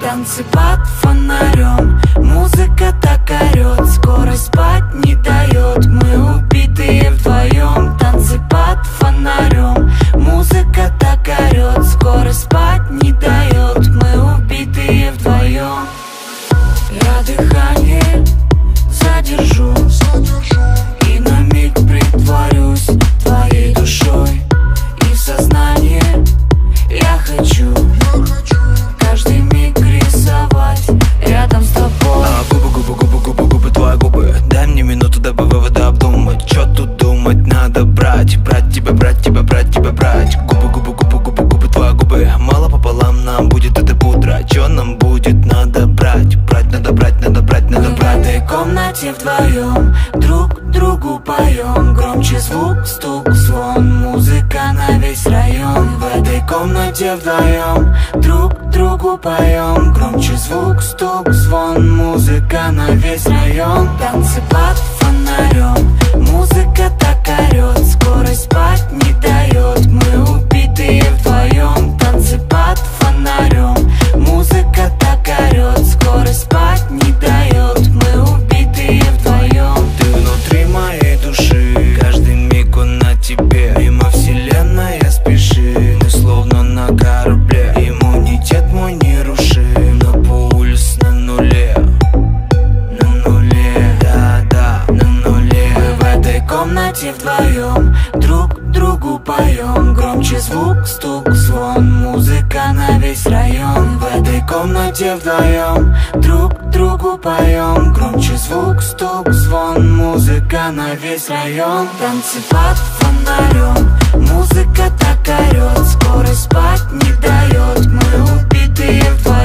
танцы под фонарем. Музыка так орет, скорость спать не дает. Мы убитые вдвоем, танцы под фонарем. Музыка так орет, скорость спать не дает. Мы убитые вдвоем. Я дыхание задержу и на миг притворюсь твоей душой. И в сознание я хочу каждый миг рисовать рядом с тобой. Губы, твои губы. Дай мне минуту, дабы выводы обдумать. Чё тут думать, надо брать. Брать тебя, брать тебя, брать тебя, брать. Губы, твои губы. Мало пополам нам будет это пудра. Чё нам будет, надо брать. Брать, надо брать, надо брать, надо брать. В этой комнате вдвоем друг другу поем. Громче звук, стук, звон. Музыка на весь район. В этой комнате вдвоем друг другу поем. Громче звук, стук, звон. Музыка на весь район. Танцы под фонарем. Музыка так орет, скорость спать не дает. Мы убитые вдвоем. Танцы под фонарем. Музыка так орет, скорость спать не дает. Мы убитые вдвоем. Ты внутри моей души, каждый миг он на тебе. Мимо вселенная спешит, мы словно на корабле. Иммунитет мой нерушим, но пульс на нуле. На нуле, да, на нуле. Мы в этой комнате вдвоем друг другу поем. Громче звук, стук, звон. Музыка на весь район. В этой комнате вдвоем друг другу поем. Громче звук, стук, звон. Музыка на весь район. Танцы под фонарем. Музыка так орет, скорость спать не дает. Мы убитые вдвоем.